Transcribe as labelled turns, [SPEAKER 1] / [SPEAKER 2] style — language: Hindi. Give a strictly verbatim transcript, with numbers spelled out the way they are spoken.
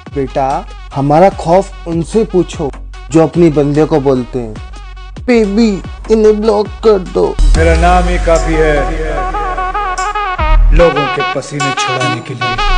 [SPEAKER 1] बेटा हमारा खौफ उनसे पूछो जो अपनी बंदे को बोलते हैं बेबी इन्हें ब्लॉक कर दो।
[SPEAKER 2] मेरा नाम ही काफी है लोगों के पसीने छुड़ाने के लिए।